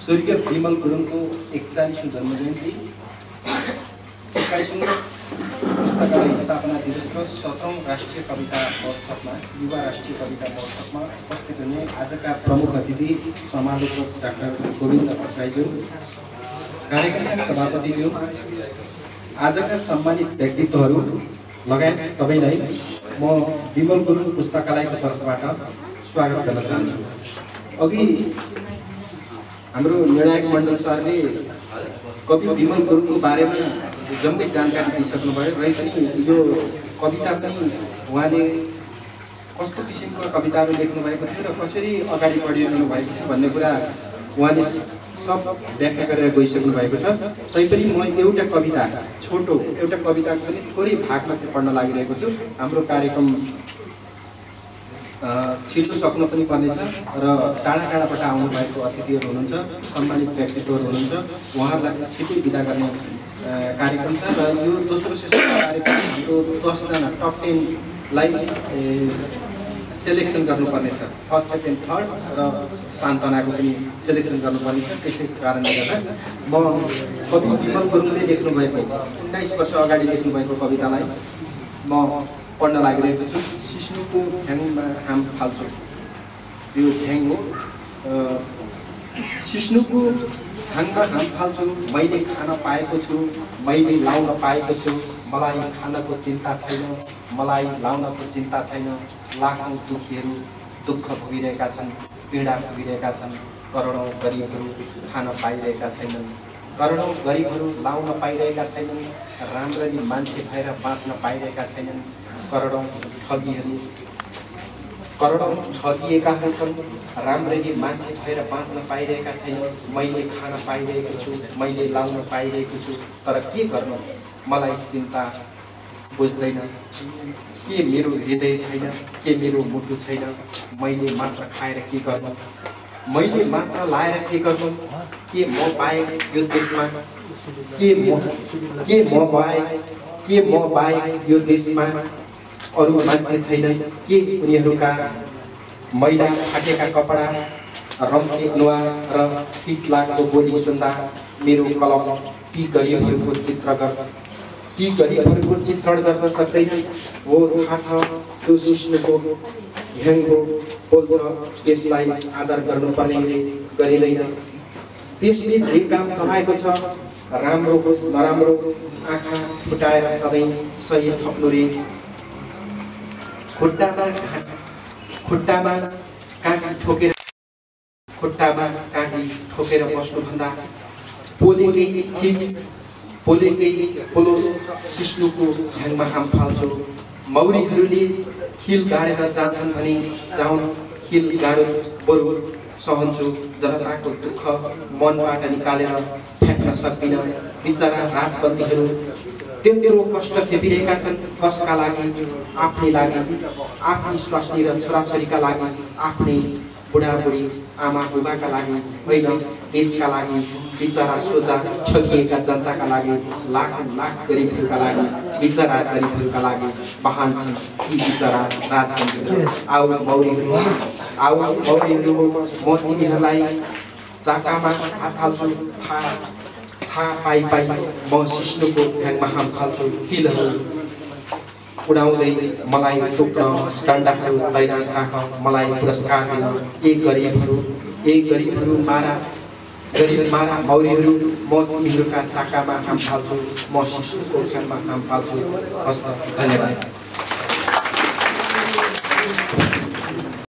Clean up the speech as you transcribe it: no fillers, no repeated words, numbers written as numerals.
स्वर्गीय विमल गुरुङको 41औं जन्मजयन्ती, 21औं पुस्तकालय स्थापना दिवस र 7औं राष्ट्रिय कविता महोत्सवमा युवा राष्ट्रिय कविता महोत्सवमा उपस्थित हुने आजका प्रमुख अतिथि समालोचक डाक्टर गोविन्द भट्टराईज्यू, कार्यक्रमका सभापतिज्यू, आजका सम्मानित व्यक्तित्वहरू लगायत सबैलाई म विमल गुरुङ पुस्तकालयको तर्फबाट स्वागत गर्न चाहन्छु। अघि हाम्रो निर्णायक मण्डल सरले कवि विमल गुरुङको बारेमा जम्मै जानकारी दिइसक्नुभयो र यसरी यो कविता पनि उहाँले कस्तो किसिमको कविताहरू लेख्नु भएको थियो र कसरी अगाडि बढिरहनु भएको थियो भन्ने कुरा उहाँले सब व्याख्या गरेर गइसक्नु भएको छ। तैपनि म एउटा कविता छोटो एउटा कविताको पनि थोरै भाग मात्र पढ्न लागिरहेको छु। हाम्रो कार्यक्रम छिटो सक्नु पनि पर्नेछ र टाढा टाढाबाट आउनु भएको अतिथिहरू हुनुहुन्छ, सम्मानित व्यक्तित्वहरू हुनुहुन्छ, उहाँहरूलाई छिटो बिदा गर्ने कार्यक्रम छ र यो दोस्रो सेसनको कार्यक्रम हाम्रो 10 जना टप 10 लाई सेलेक्सन गर्नुपर्नेछ। फर्स्ट, सेकेन्ड, थर्ड र सान्तनाको पनि सेलेक्सन गर्नुपर्नेछ। त्यसै कारणले गर्दा म कवि विमल गुरुङले लेख्नुभएको 19 वर्ष अगाडि लेख्नुभएको कवितालाई म पढ्न लागिरहेको छु। सिस्नुको झ्याङमा हाम फाल्छु। यो झ्याङ हो। सिस्नुको झ्याङमा हाम फाल्छु, मैले खान पाएको छु, मैले लाउन पाएको छु, मलाई खानको चिन्ता छैन, मलाई लाउनको चिन्ता छैन। लाखौं दुखीहरू दुःख भोगिरहेका छन्, पीडा भोगिरहेका छन्, करोडौं गरिबहरू खान पाइरहेका छैनन्, करोडौं गरिबहरू लाउन पाइरहेका छैनन्, राम्ररी मान्छे भएर बाँच्न पाइरहेका छैनन्, करोडौं ठगिएकाहरू छन्, राम्ररी मान्छे भएर बाँच्न पाइरहेका छैनन्। मैले खान पाइरहेको छु, मैले लाउन पाइरहेको छु, तर के गर्नु मलाई चिन्ता बुझ्दैन। के मेरो हृदय छैन, के मेरो मुटु छैन, मैले मात्र खाएर के गर्नु, मैले मात्र लाएर के गर्नु, के म पाए यो देशमा, के म पाए यो देशमा अरू मान्छे छैन, के उनीहरूका मैला फाटेका कपडा, रम्छे अनुहार र ठिक लागेको बोली सुन्दा मेरो कलम ती गरिबहरूको चित्रण गर्न सक्दैन। हो थाहा छ त्यो सिस्नुको झ्याङ हो, बोल्छ त्यसलाई आदर गर्नुपर्ने गरिँदैन। त्यसले जे काम चलाएको छ, राम्रो होस् नराम्रो, आँखा फुटाएर सधैँ सही थप्नु रे। खुट्टामा काँटी ठोकेर बस्नुभन्दा पोलेकै पोलोस सिस्नुको झ्याङमा हाम फाल्छु। मौरीहरूले खिल गाडेर जान्छन् भने जाउन खिल गाडो बरु सहन्छु। जनताको दुःख मनबाट निकालेर फ्याँक्न सक्दिनँ। बिचरा राजबन्दीहरू त्यत्रो कष्ट खेपिरहेका छन्, कसका लागि? आफ्नै लागि, आफ्नै स्वास्नी र छोराछोरीका लागि, आफ्नै बुढाबुढी आमा बुबाका लागि होइन, देशका लागि। बिचरा सोझा ठगिएका जनताका लागि, लाख गरिबहरूका लागि, बिचरा गरिबहरूका लागि महान छन् यी बिचरा राजबन्दीहरू। आऊ मौरीहरू, म तिमीहरूलाई चाकामा हात हाल्छु। थाहा पाइ म सिस्नुको झ्याङमा हाम फाल्छु। खिलहरू उडाउँदै मलाई टोक्न, डन्डाहरू तैनाथ राख, मलाई पुरस्कार दिन। ए गरिबहरू मारा मौरीहरू, म तिमीहरूका चाकामा हाम फाल्छु, म सिस्नुको झ्याङमा हाम फाल्छु। हस्त, धन्यवाद।